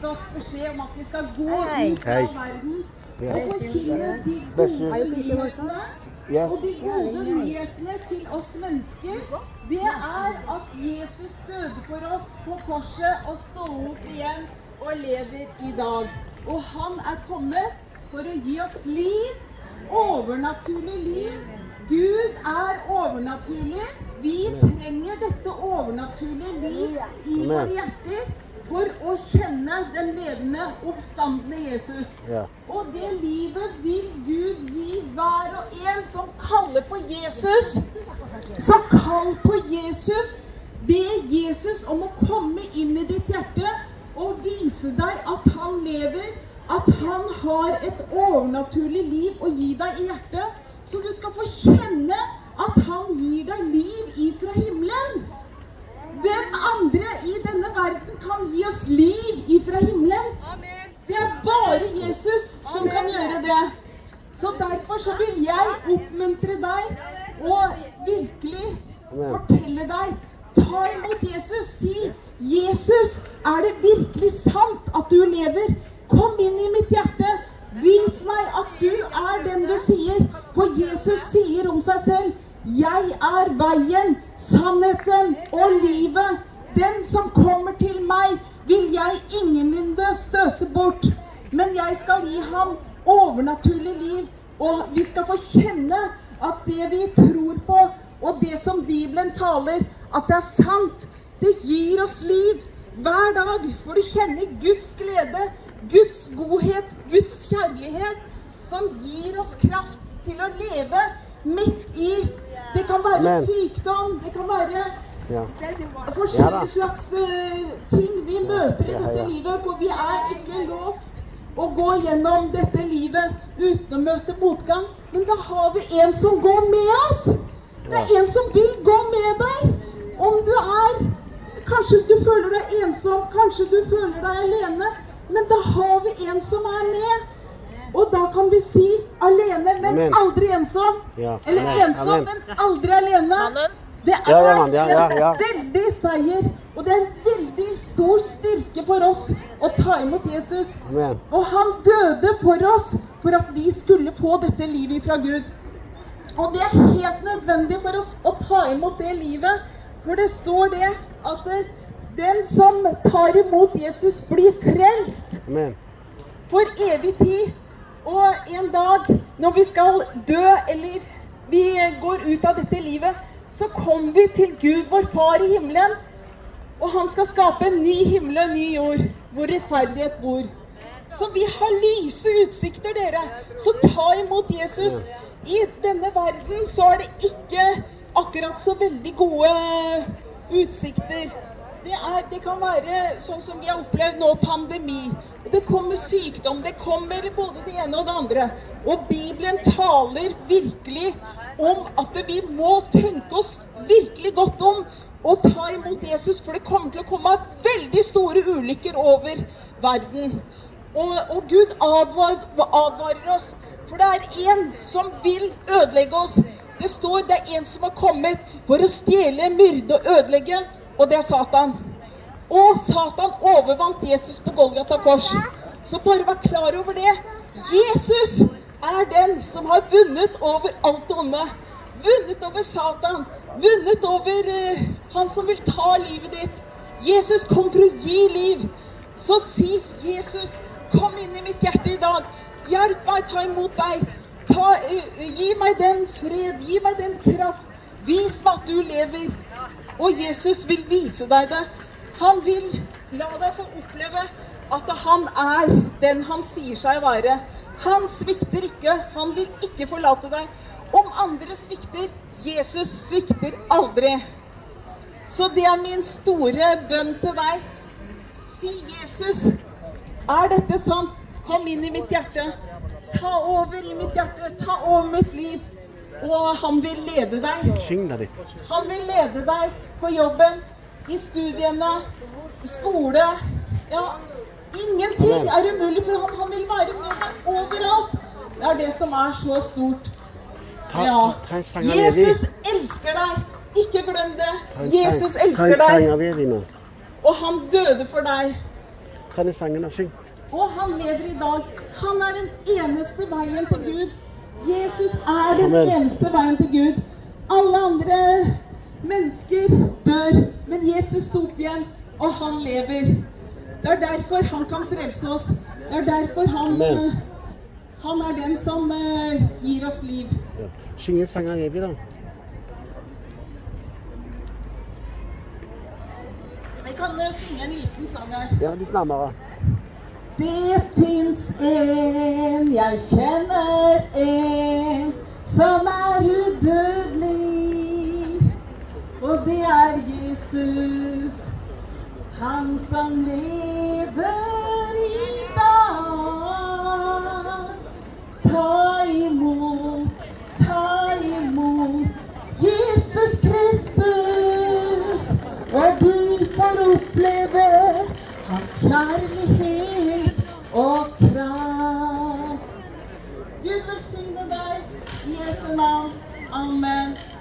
gitt oss beskjed om at vi skal gå ut av verden og forkynne de gode nyhetene. Og de gode nyhetene til oss mennesker, det at Jesus døde for oss på korset og stod opp igjen og lever i dag. Og han kommet for å gi oss liv, overnaturlig liv. Gud overnaturlig. Vi trenger dette overnaturlige liv i våre hjerter for å kjenne den levende, oppstandende Jesus. Og det livet vil Gud gi hver og en som kaller på Jesus. Så kall på Jesus. Be Jesus om å komme inn i ditt hjerte og vise deg at han lever, at han har et overnaturlig liv å gi deg i hjertet, så du skal få kjenne at han gir deg liv ifra himmelen. Hvem andre i denne verden kan gi oss liv ifra himmelen? Det bare Jesus som kan gjøre det. Så derfor så vil jeg oppmuntre deg og virkelig fortelle deg, ta imot Jesus, si, Jesus, det virkelig sant at du lever? Kom inn i mitt hjerte, vis meg at du den du sier, for Jesus sier om seg selv, jeg veien, sannheten og livet. Den som kommer til meg, vil jeg ingenlunde støte bort. Men jeg skal gi ham overnaturlig liv, og vi skal få kjenne at det vi tror på, og det som Bibelen taler, at det sant, det gir oss liv hver dag. For du kjenner Guds glede, Guds godhet, Guds kjærlighet, som gir oss kraft til å leve midt i. Det kan være sykdom, det kan være forskjellige slags ting vi møter i dette livet, for vi ikke lov å gå gjennom dette livet uten å møte motgang. Men da har vi en som går med oss. Det en som vil gå med deg. Om du kanskje du føler deg ensom, kanskje du føler deg alene, men da har vi en som med. Og da kan vi si alene, men aldri ensom. Eller ensom, men aldri alene. Det en veldig seier, og det en veldig stor styrke for oss å ta imot Jesus. Og han døde for oss, for at vi skulle få dette livet fra Gud. Og det helt nødvendig for oss å ta imot det livet, for det står det at den som tar imot Jesus blir frelst for evig tid. Og en dag når vi skal dø, eller vi går ut av dette livet, så kommer vi til Gud, vår far i himmelen, og han skal skape en ny himmel og en ny jord, hvor rettferdighet bor. Så vi har lyse utsikter, dere. Så ta imot Jesus. I denne verden så det ikke akkurat så veldig gode utsikter. Det kan være sånn som vi har opplevd nå, pandemi. Det kommer sykdom, det kommer både det ene og det andre. Og Bibelen taler virkelig om at vi må tenke oss virkelig godt om og ta imot Jesus, for det kommer til å komme veldig store ulykker over verden. Og Gud advarer oss, for det en som vil ødelegge oss. Det står, det en som har kommet for å stjele, myrde og ødelegge, og det Satan. Og Satan overvant Jesus på Golgata kors. Så bare vær klar over det. Jesus den som har vunnet over alt onde. Vunnet over Satan. Vunnet over han som vil ta livet ditt. Jesus kom for å gi liv. Så si, Jesus, kom inn i mitt hjerte i dag. Hjelp meg, ta imot deg. Gi meg den fred, gi meg den kraft. Vis meg at du lever. Og Jesus vil vise deg det. Han vil la deg få oppleve at han den han sier seg å være. Han svikter ikke, han vil ikke forlate deg. Om andre svikter, Jesus svikter aldri. Så det min store bønn til deg. Si, Jesus, dette sant? Kom inn i mitt hjerte. Ta over i mitt hjerte, ta over mitt liv. Og han vil lede deg. Han vil lede deg på jobben, i studiene, i skole. Ja, ingenting umulig for han. Han vil være med deg overalt. Det det som så stort. Ja. Jesus elsker deg. Ikke glem det. Jesus elsker deg. Og han døde for deg. kan I sangen og syng. Og han lever I dag. Han den eneste veien til Gud. Jesus den eneste veien til Gud. Alle andre mennesker dør, men Jesus sto opp igjen, og han lever. Det derfor han kan frelse oss. Det derfor han den som gir oss liv. Ja. Syng en sang av Evig da. Jeg kan synge en liten sang her. Ja, litt nærmere. Det finns en, jeg kjenner en, som udødelig, og det Jesus, han som lever I dag. Ta imot Jesus Kristus, og du får oppleve hans kjærlighet og kraft. Gud velsigne deg I Jesu navn. Amen.